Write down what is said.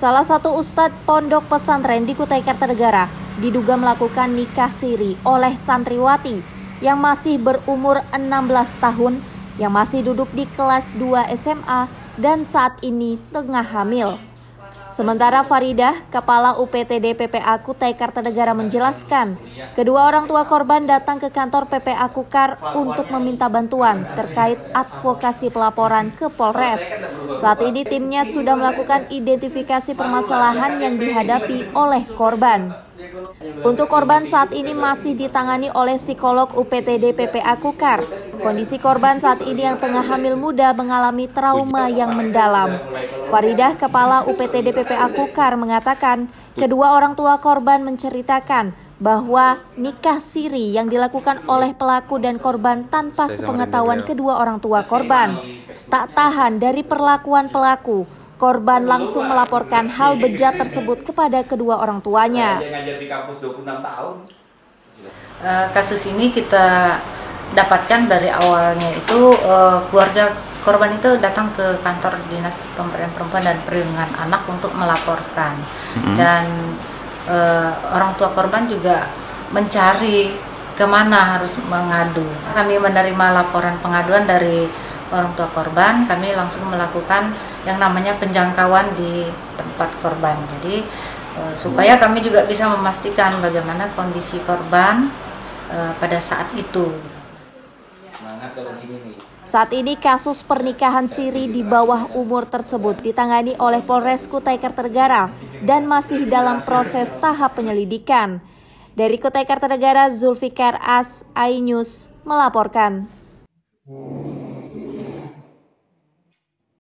Salah satu ustadz pondok pesantren di Kutai Kartanegara diduga melakukan nikah siri oleh santriwati yang masih berumur 16 tahun yang masih duduk di kelas 2 SMA dan saat ini tengah hamil. Sementara Faridah, Kepala UPTD PPA Kutai Kartanegara menjelaskan, kedua orang tua korban datang ke kantor PPA Kukar untuk meminta bantuan terkait advokasi pelaporan ke Polres. Saat ini timnya sudah melakukan identifikasi permasalahan yang dihadapi oleh korban. Untuk korban saat ini masih ditangani oleh psikolog UPTD PPA Kukar. Kondisi korban saat ini yang tengah hamil muda mengalami trauma yang mendalam. Faridah, Kepala UPTD PPA Kukar mengatakan, kedua orang tua korban menceritakan bahwa nikah siri yang dilakukan oleh pelaku dan korban tanpa sepengetahuan kedua orang tua korban. Tak tahan dari perlakuan pelaku, korban langsung melaporkan hal bejat tersebut kepada kedua orang tuanya. Kasus ini kita dapatkan dari awalnya itu keluarga korban itu datang ke kantor Dinas Pemberdayaan Perempuan dan Perlindungan Anak untuk melaporkan. Dan orang tua korban juga mencari kemana harus mengadu. Kami menerima laporan pengaduan dari orang tua korban, kami langsung melakukan yang namanya penjangkauan di tempat korban. Jadi supaya kami juga bisa memastikan bagaimana kondisi korban pada saat itu. Saat ini kasus pernikahan siri di bawah umur tersebut ditangani oleh Polres Kutai Kartanegara dan masih dalam proses tahap penyelidikan. Dari Kutai Kartanegara, Zulfikar As, iNews melaporkan.